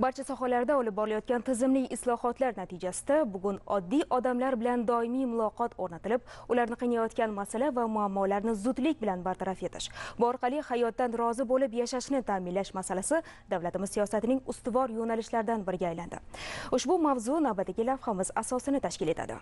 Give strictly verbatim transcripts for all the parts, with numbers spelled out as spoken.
Barcha sohalarda olib borilayotgan tizimli islohotlar natijasida bugun oddiy odamlar bilan doimiy muloqot o'rnatilib, ularni qiynayotgan masala va muammolarni zudlik bilan bartaraf etish, bu orqali hayotdan rozi bo'lib yashashni ta'minlash masalasi davlatimiz siyosatining ustuvor yo'nalishlaridan biriga aylandi. Ushbu mavzu navbatdagi lavhamiz asosini tashkil etadi.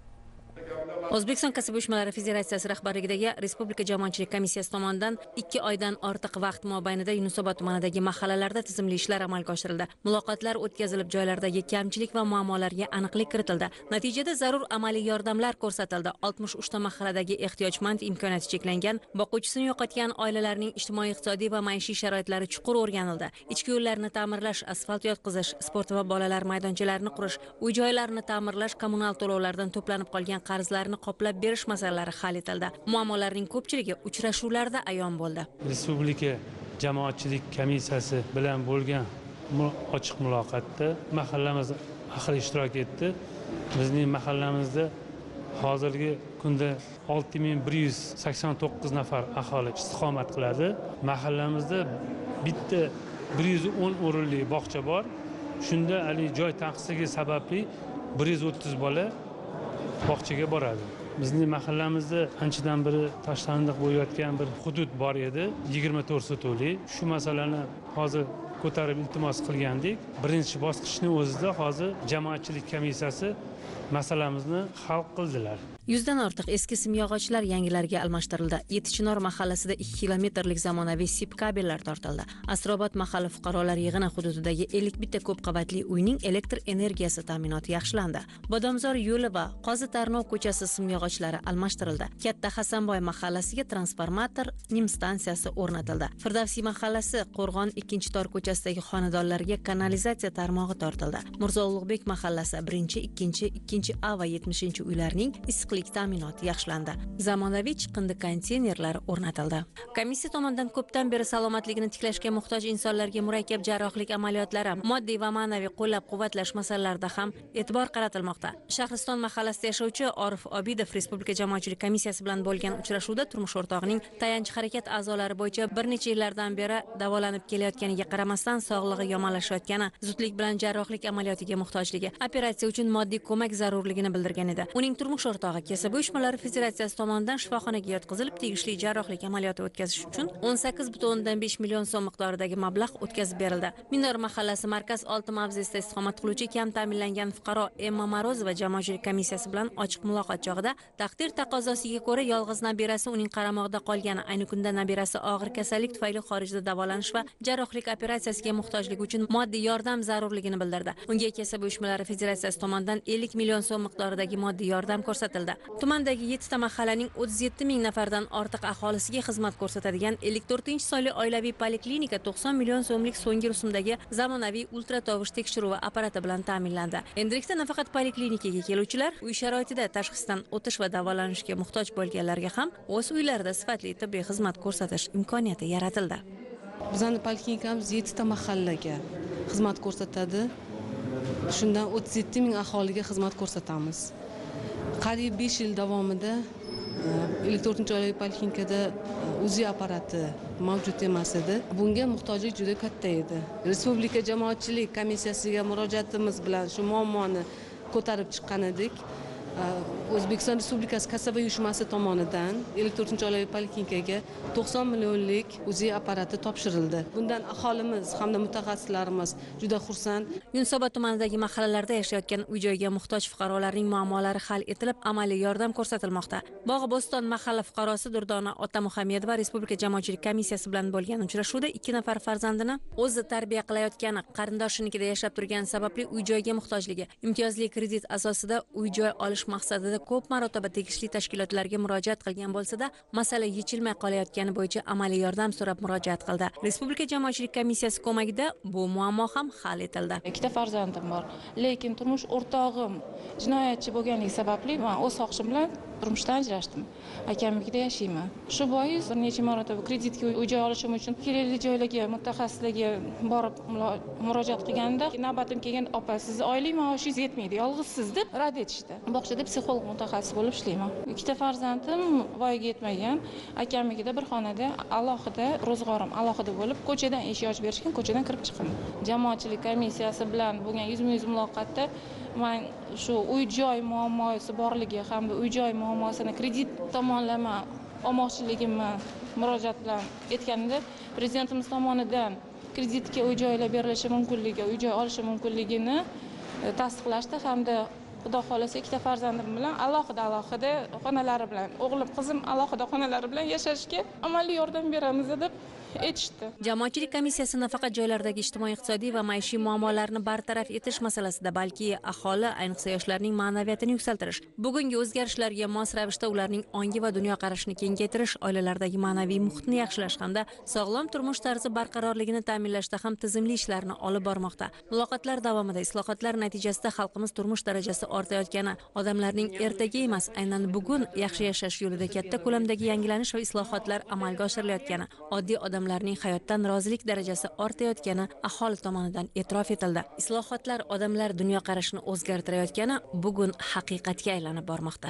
O'zbekiston Kasb uyushmalari Federatsiyasi rahbarligidagi Respublika jamoatchilik komissiyasi tomonidan ikki oydan ortiq vaqt mobaynida Yunusobod tumanidagi mahallalarda tizimli ishlar amalga oshirildi. Muloqotlar o'tkazilib, joylardagi kamchilik va muammolarga aniqlik kiritildi. Natijada zarur amaliy yordamlar ko'rsatildi. oltmish uch ta mahalladagi ehtiyojmand, imkoniyati cheklangan, boquvchisini yo'qotgan oilalarning ijtimoiy-iqtisodiy va maishiy sharoitlari chuqur o'rganildi. Ichki yo'llarni ta'mirlash, asfalt yotqizish, sport va bolalar maydonchalarining qurish, uy-joylarni ta'mirlash, kommunal to'lovlardan to'planib qolgan qarzlarni qoplab berish masalalari hal etildi. Muammolarning ko'pchiligi uchrashuvlarda ayon bo'ldi. Respublika jamoatchilik komissiyasi bilan bo'lgan ochiq muloqotda mahallamiz ahli ishtirok etdi. Bizning mahallamizda hozirgi kunda olti ming bir yuz sakson to'qqiz nafar aholi istiqomat qiladi. Mahallamizda bitta bir yuz o'n o'rinli bog'cha bor. Shunda hali joy tanqisligi sababli bir yuz o'ttiz bola bog'chaga boradi. Bizning mahallamizda anchadan beri tashlandiq bo'layotgan bir hudud bor edi, yigirma to'rt sotuli. Shu masalani hozir ko'tarib iltimos qilgandik. Birinchi bosqichning o'zida hozir jamoatchilik komissiyasi masalamizni hal qildilar. yuzdan ortiq eski simyog'ochlar yangilariga almashtirildi. Yetichinor mahallasida ikki kilometrlik zamonaviy sip kabellar tortildi. Asrobod mahalla fuqarolar yig'ini hududidagi ellik bitta ko'p qavatli uyning elektr energiyasi ta'minoti yaxshilandi. Bodomzor yo'li va Qozi Tarnov ko'chasi simyog'ochlari almashtirildi. Katta Hasanboy mahallasiga transformator nim stansiyasi o'rnatildi. Firdavsiy mahallasi Qo'rg'on ikkinchi tor ko'chasidagi xonadonlarga kanalizatsiya tarmog'i tortildi. Mirzo Ulug'bek mahallasi birinchi, ikkinchi, ikkinchi A va yetmishinchi uylarning issiqlik ta'minoti yaxshilandi. Zamonaviy chiqindi konteynerlar o'rnatildi. Komissiya tomonidan ko'pdan beri salomatligini tiklashga muhtoj insonlarga murakkab jarrohlik amaliyotlari, moddiy va ma'naviy qo'llab-quvvatlash masalalarida ham e'tibor qaratilmoqda. Shahriston mahallasida yashovchi Orif Obidov Respublika jamoatchilik komissiyasi bilan bo'lgan uchrashuvda turmush o'rtog'ining tayanch harakat a'zolari bo'yicha bir necha yillardan beri davolanib kelayotganiga qaramasdan sog'lig'i yomonlashayotgani, zudlik bilan jarrohlik amaliyotiga muhtojligi, operatsiya uchun moddiy ko'mak zarurligini bildirgan edi. Uning turmush o'rtog'i Kasb uyushmalari Federatsiyasi tomonidan shifoxonaga yotqizilib, tegishli jarrohlik amaliyoti o'tkazish uchun o'n sakkiz butun o'ndan besh million so'm miqdoridagi mablag' o'tkazib berildi. Minor mahallasi markaz olti mavzesida istiqomat qiluvchi kam ta'minlangan fuqaro Emma Morozova jamoatchilik komissiyasi bilan ochiq muloqot chog'ida taqdir taqozosiga ko'ra yolg'iz nabirasi uning qaramog'ida qolgani, ayni kunda nabirasi og'ir kasallik tufayli xorijda davolanish va jarrohlik operatsiyasiga muhtojligi uchun moddiy yordam zarurligini bildirdi. Unga Kasb uyushmalari Federatsiyasi tomonidan ellik million so'm miqdoridagi moddiy yordam ko'rsatildi. Tumandagi yetti ta mahallaning o'ttiz yetti ming nafardan ortiq aholisiga xizmat ko'rsatadigan ellik to'rtinchi sonli oilaviy poliklinika to'qson million so'mlik so'nggi rusumdagi zamonaviy ultratovush tekshiruvi apparati bilan ta'minlandi. Endilikda nafaqat poliklinikaga keluvchilar, uy sharoitida tashxisdan o'tish va davolanishga muhtoj bo'lganlarga ham o'z uylarida sifatli tibbiy xizmat ko'rsatish imkoniyati yaratildi. Bizning poliklinikamiz yetti ta mahallaga xizmat ko'rsatadi. Shundan o'ttiz yetti ming aholiga xizmat ko'rsatamiz. Qariyb besh yil davomida ellik to'rtinchi oilaviy poliklinikada uzi apparati mavjud emas edi. Bunga muhtojlik juda katta edi. Respublika jamoatchilik komissiyasiga murojaatimiz bilan shu muammoni ko'tarib chiqqan edik. O'zbekiston Respublikasi kasaba uyushmasi tomonidan ellik to'rtinchi oilaviy poliklinikaga to'qson millionlik uzi apparati topshirildi. Bundan aholimiz hamda mutaxassislarimiz juda xursand. Yunusobod tumanidagi mahallalarda yashayotgan uy-joyga muhtoj fuqarolarning muammolari hal etilib, amaliy yordam ko'rsatilmoqda. Bog'iboston mahalla fuqarosi Durdona Otamuhamedova Respublika jamoatchilik komissiyasi bilan bo'lgan uchrashuvda ikki nafar farzandini o'zi tarbiya qilayotgani, qarindoshinikida yashab turgani sababli uy-joyga muhtojligi, imtiyozli kredit asosida uy-joy olish maqsadida ko'p marotaba tegishli tashkilotlarga murojaat qilgan bo'lsa-da, masala yechilmay qolayotgani bo'yicha amaliy yordam so'rab murojaat qildi. Respublika jamoatchilik komissiyasi ko'magida bu muammo ham hal etildi. Ikkita farzandim bor, lekin turmush o'rtog'im jinoyatchi bo'lganligi sababli men o'z xohishim bilan turmushdan ajrashdim. Akamnikida yashayman. Shu bois bir necha marotaba kreditga uy joy olishim uchun kerakli joylarga, mutaxassislarga borib murojaat qilganda, navbatim kelgan, opa, sizni oylik maoshingiz yetmaydi, yolg'izsiz deb rad etishdi. Bog'chada psixolog mutaxassis bo'lib ishlayman. Ikkita farzandim voyaga yetmagan. Akamnikida bir xonada alohida ro'zg'orim alohida bo'lib, ko'chadan eshik ochib berishgan, ko'chadan kirib chiqaman. Jamoatchilik komissiyasi bilan bo'lgan yuzma-yuz muloqotda men shu uy-joy muammosi borligi hamda uy-joy muammosini kredit tomonlama olmoqchiligimni murojaat bilan aytganimda, prezidentimiz tomonidan kreditga uy-joylar berilishi mumkinligi, uy-joy olishi mumkinligini tasdiqlashdi hamda Xudo xolasa ikkita farzandim bilan alohida alohida xonalari bilan, o'g'lim, qizim alohida xonalari bilan yashashga amaliy yordam beramiz deb aytishdi. Jamoatchilik komissiyasi nafaqat joylardagi ijtimoiy-iqtisodiy va maishiy muammolarni bartaraf etish masalasida, balki aholi, ayniqsa yoshlarning ma'naviyatini yuksaltirish, bugungi o'zgarishlarga mos ravishda ularning ongi va dunyoqarashini kengaytirish, oilalardagi ma'naviy muhitni yaxshilash hamda sog'lom turmush tarzi barqarorligini ta'minlashda ham tizimli ishlarni olib bormoqda. Muloqotlar davomida islohotlar natijasida xalqimiz turmush darajasi ortayotgani, odamlarning ertaga emas, aynan bugun yaxshi yashash yo'lida katta ko'lamdagi yangilanish va islohotlar amalga oshirilayotgani, oddiy odamlarning hayotdan rozilik darajasi ortayotgani aholi tomonidan e'tirof etildi. Islohotlar odamlar dunyoqarashini o'zgartirayotgani bugun haqiqatga aylanib bormoqda.